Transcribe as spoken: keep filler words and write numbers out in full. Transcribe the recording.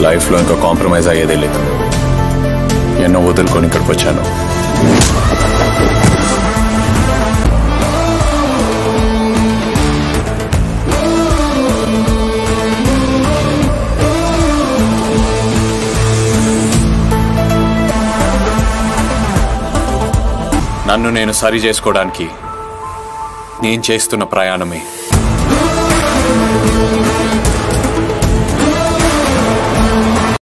లైఫ్లో ఇంకా కాంప్రమైజ్ అయ్యేదే లేదు. ఎన్నో వదులుకొని ఇక్కడికి వచ్చాను. నన్ను నేను సరి చేసుకోవడానికి నేను చేస్తున్న ప్రయాణమే